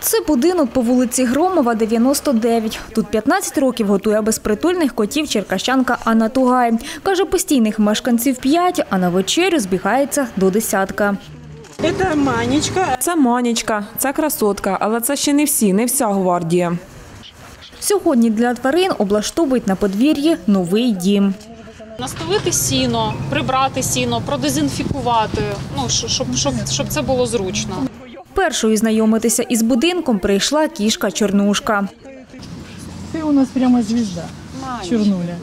Це будинок по вулиці Громова, 99. Тут 15 років готує безпритульних котів черкащанка Анна Тугай. Каже, постійних мешканців 5, а на вечерю збігається до десятка. Це Манечка. Це Манечка, це красотка, але це ще не всі, не вся гвардія. Сьогодні для тварин облаштовують на подвір'ї новий дім. Наставити сіно, прибрати сіно, продезінфікувати, щоб це було зручно. Першою знайомитися із будинком прийшла кішка Чорнушка. Ти у нас прямо звізда, Чорнуля.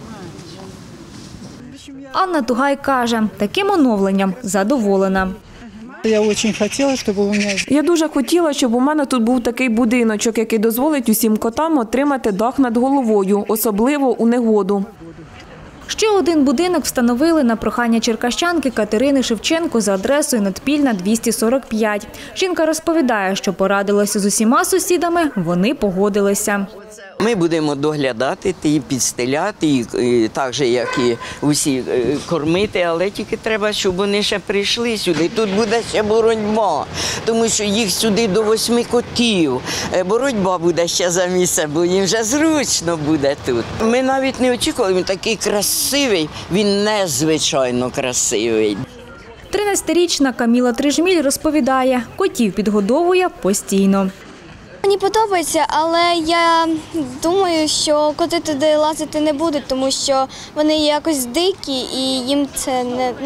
Анна Тугай каже, таким оновленням задоволена. Я дуже хотіла, щоб у мене тут був такий будиночок, який дозволить усім котам отримати дах над головою, особливо у негоду. Ще один будинок встановили на прохання черкащанки Катерини Шевченко за адресою Надпільна, 245. Жінка розповідає, що порадилася з усіма сусідами, вони погодилися. Ми будемо доглядати, підстеляти, так же, як і усі, кормити, але тільки треба, щоб вони ще прийшли сюди. Тут буде ще боротьба, тому що їх сюди до 8 котів. Боротьба буде ще за місце, бо їм вже зручно буде тут. Ми навіть не очікували, він такий красивий, він незвичайно красивий. 13-річна Каміла Трижміль розповідає, котів підгодовує постійно. Мені подобається, але я думаю, що коти туди лазити не будуть, тому що вони якось дикі і їм це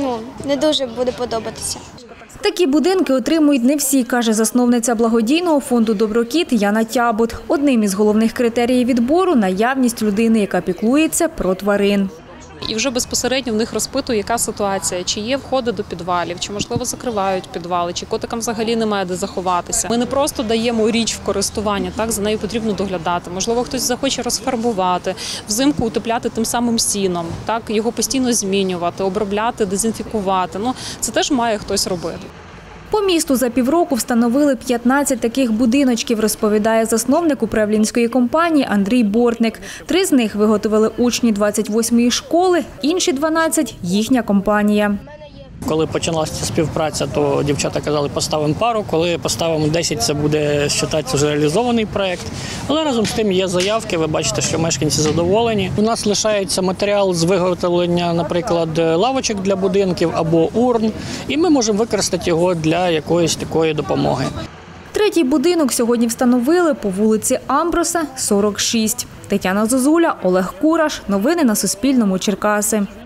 не дуже буде подобатися. Такі будинки отримують не всі, каже засновниця благодійного фонду «Доброкіт» Яна Тябут. Одним із головних критеріїв відбору – наявність людини, яка піклується про тварин. І вже безпосередньо в них розпитую, яка ситуація, чи є входи до підвалів, чи, можливо, закривають підвали, чи котикам взагалі немає де заховатися. Ми не просто даємо річ в користування, так, за нею потрібно доглядати. Можливо, хтось захоче розфарбувати, взимку утепляти тим самим сіном, так, його постійно змінювати, обробляти, дезінфікувати. Це теж має хтось робити. По місту за півроку встановили 15 таких будиночків, розповідає засновник управлінської компанії Андрій Бортник. 3 з них виготовили учні 28-ї школи, інші 12 – їхня компанія. Коли почалася співпраця, то дівчата казали, поставимо пару, коли поставимо 10, це буде вважатися вже реалізований проєкт. Але разом з тим є заявки, ви бачите, що мешканці задоволені. У нас лишається матеріал з виготовлення, наприклад, лавочок для будинків або урн, і ми можемо використати його для якоїсь такої допомоги. Третій будинок сьогодні встановили по вулиці Амброса, 46. Тетяна Зозуля, Олег Кураш. Новини на Суспільному. Черкаси.